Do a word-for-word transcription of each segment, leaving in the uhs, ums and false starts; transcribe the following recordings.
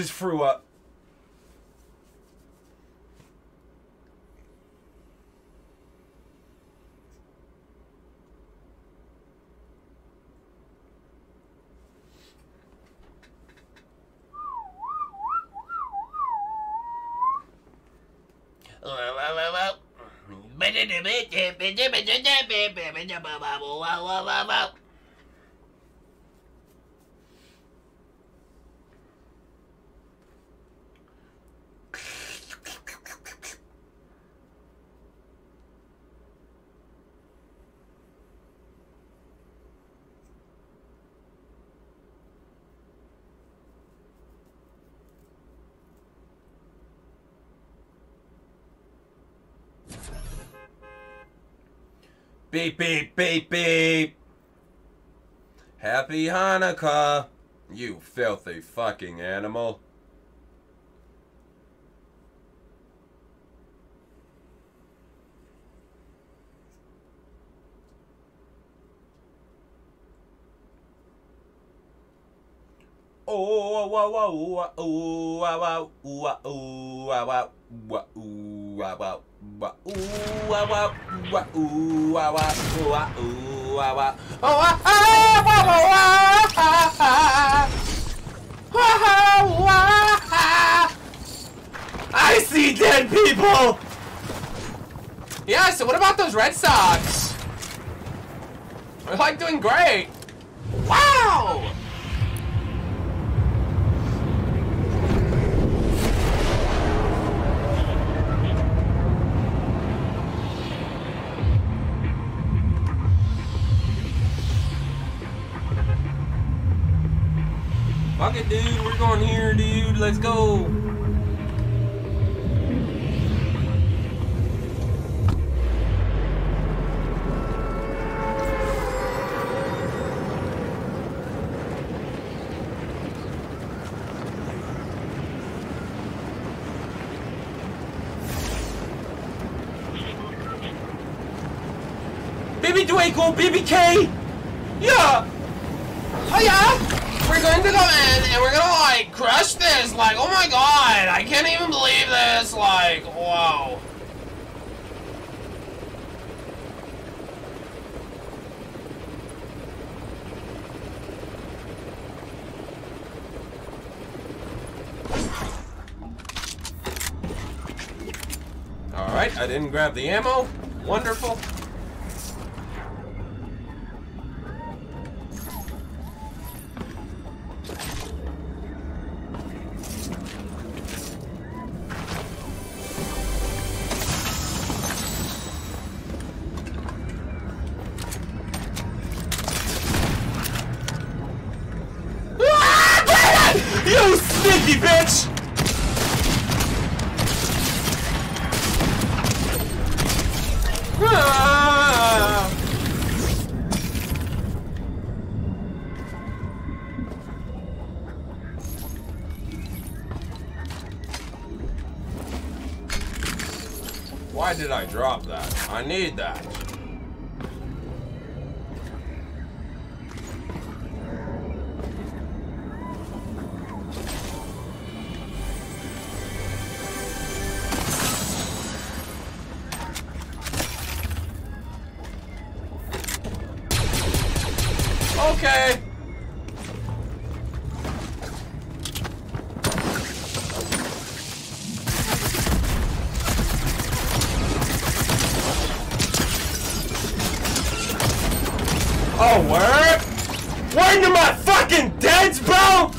just threw up. Beep, beep, beep, beep. Happy Hanukkah, you filthy fucking animal. Oh, wow, wow, wow, oh, wow, wow, wow, oh, wow, wow, wow, wow, wow. Wow, ooh, wow, wow, wow, ooh, wow, wow, ooh, wow, ooh, wow, wow. Oh, ah, ah, wow, wow, wow, wow. I see dead people. Yeah, so what about those Red Sox? They're like doing great. Wow. Fuck it, dude. We're going here, dude. Let's go. B B Dwaco, B B K! Yeah! Oh yeah! We're going to go in and we're gonna like crush this, like, oh my god, I can't even believe this, like, wow. Alright, I didn't grab the ammo. Wonderful. You sneaky bitch! Ah. Why did I drop that? I need that. Okay. Oh, word? Where into my fucking deads, bro?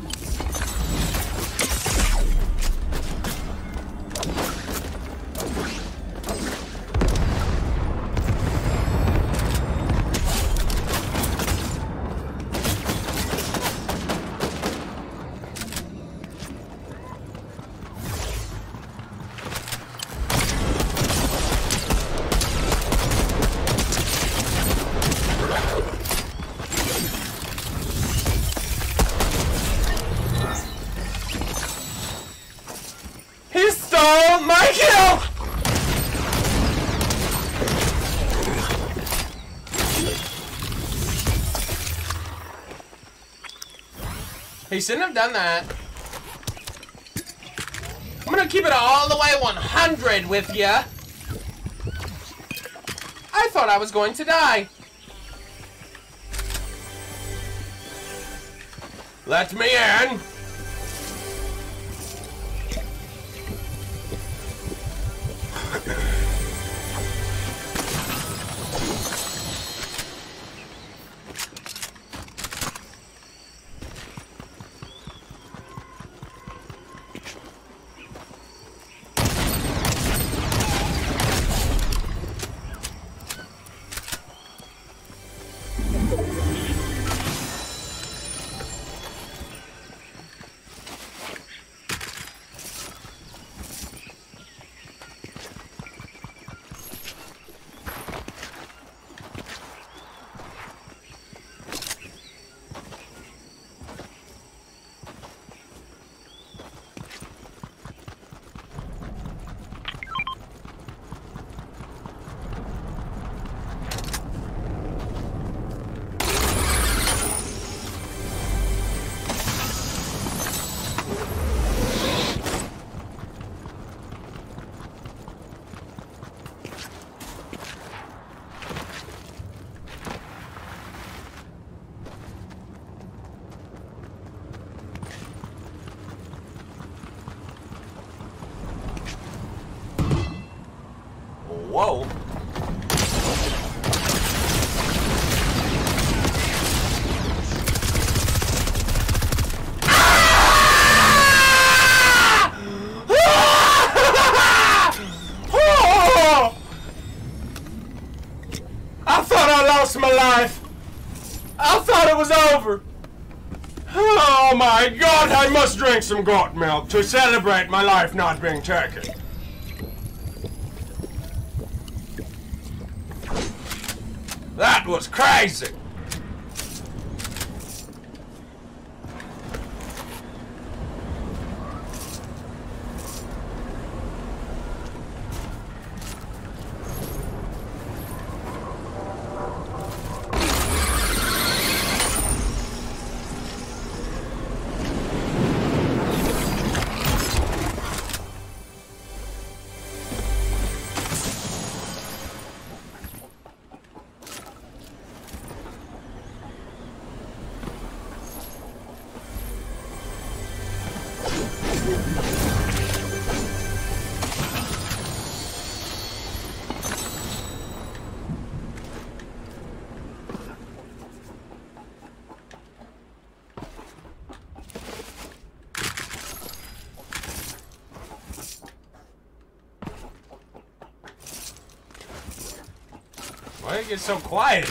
He stole my kill! He shouldn't have done that. I'm gonna keep it all the way one hundred with ya. I thought I was going to die. Let me in. Whoa. I thought I lost my life. I thought it was over. Oh my God, I must drink some goat milk to celebrate my life not being taken. That was crazy! Why did it get so quiet?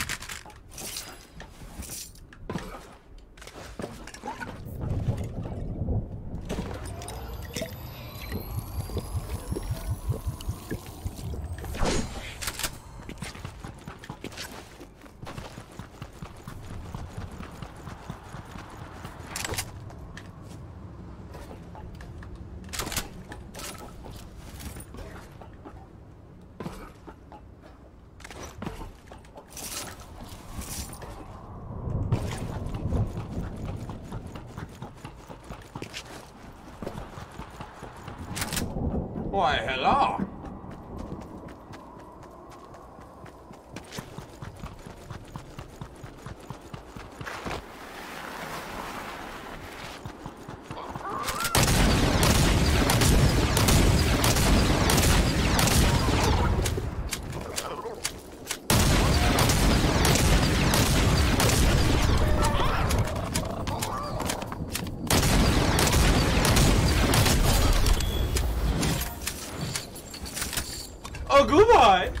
Why, hello. Oh, goodbye.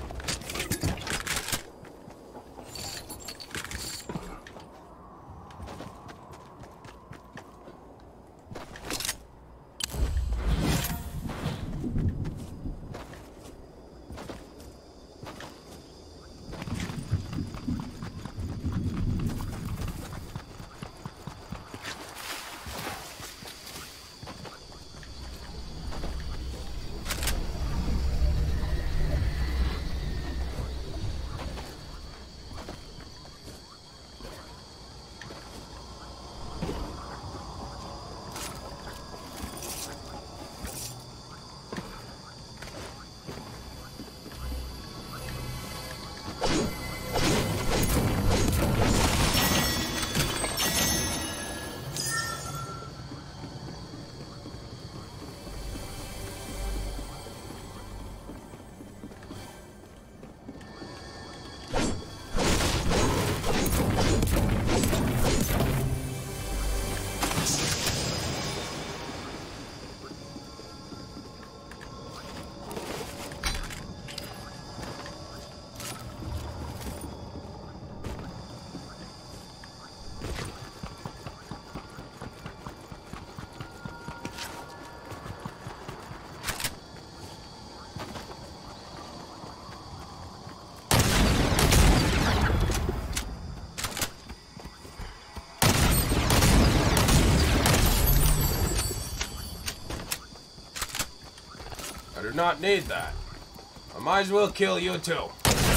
do not need that. I might as well kill you too.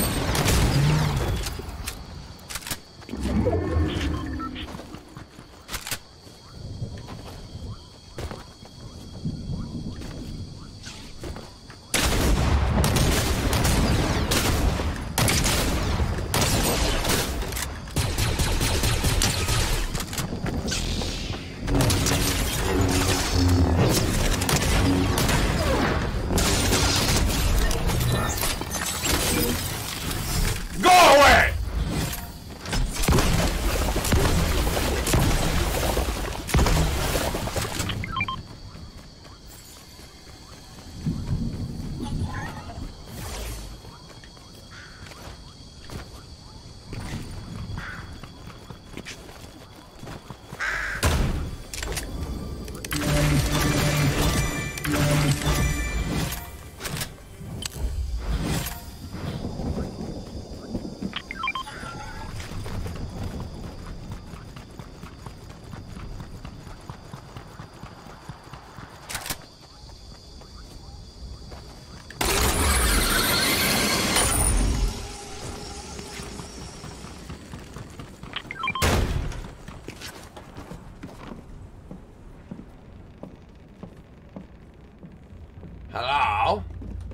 Hello?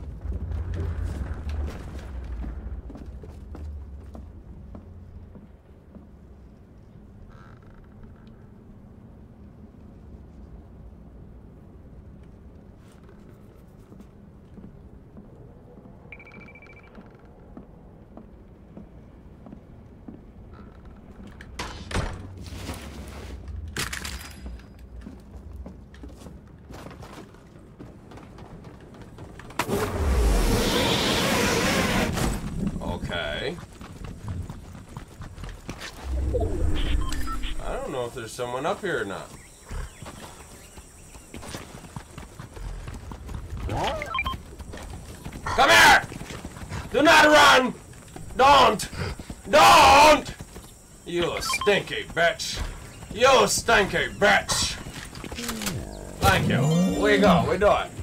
Okay. I don't know if there's someone up here or not. Come here! Do not run! Don't! Don't! You stinky bitch! You stinky bitch! Thank you. We go. We do it.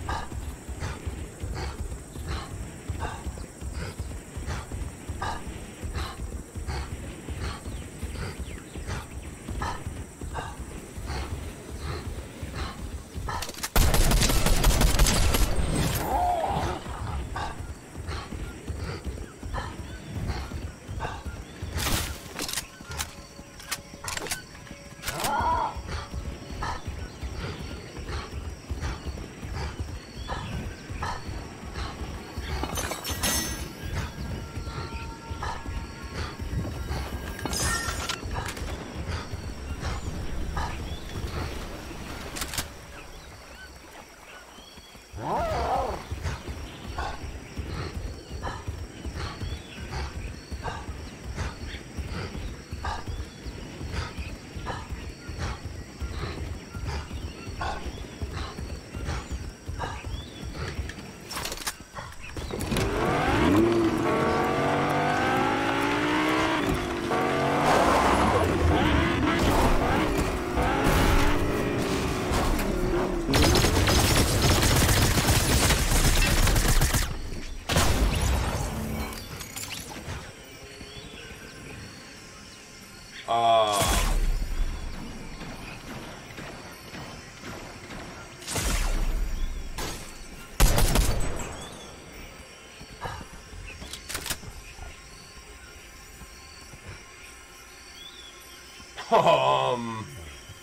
Um.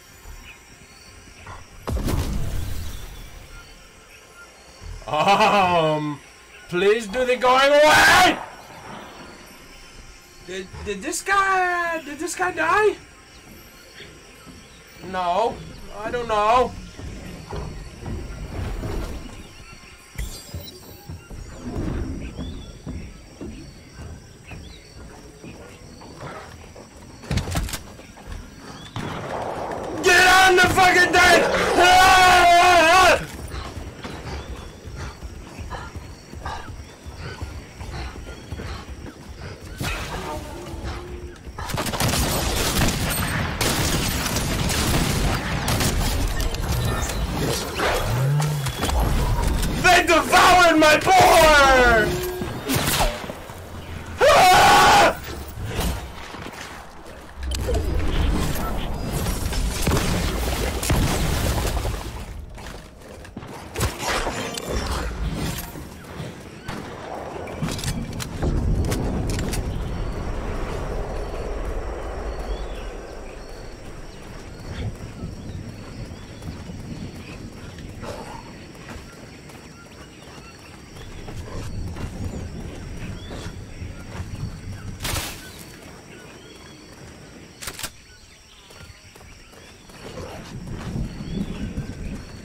Um. Please do the going away. Did did this guy did this guy die? No, I don't know. The fucking dead! Ah!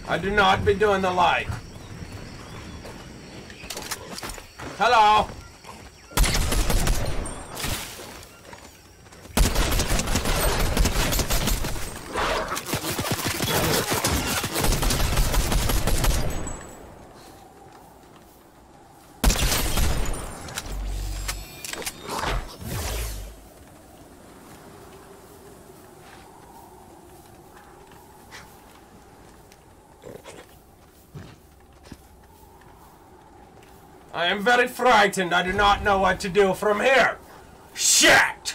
I do not be doing the like. Hello. I am very frightened. I do not know what to do from here. Shit!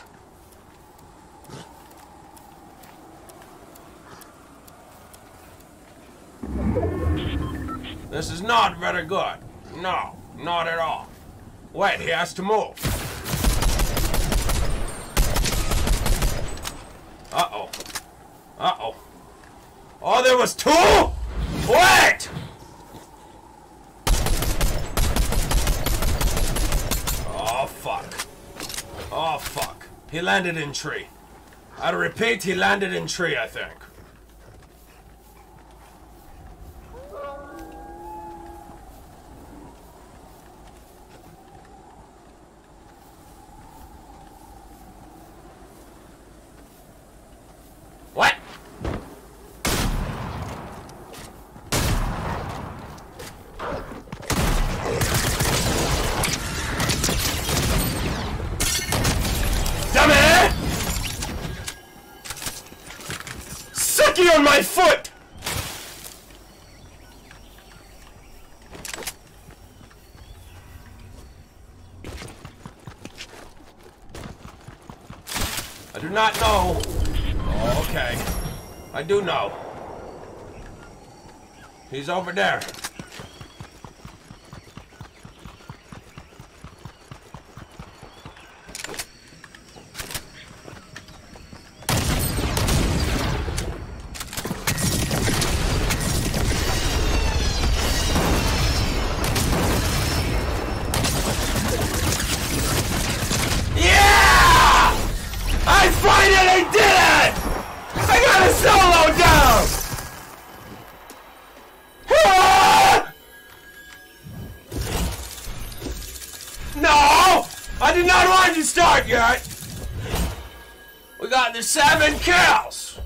This is not very good. No, not at all. Wait, he has to move. Uh-oh. Uh-oh. Oh, there was two? Wait! Oh, fuck. Oh, fuck. He landed in tree. I repeat, he landed in tree, I think. What? Dummy! Sucky on my foot! I do not know. Oh, okay. I do know. He's over there. Yeah! I finally did it! I got a solo down! Ah! No! I did not want to start yet! We got the seven kills!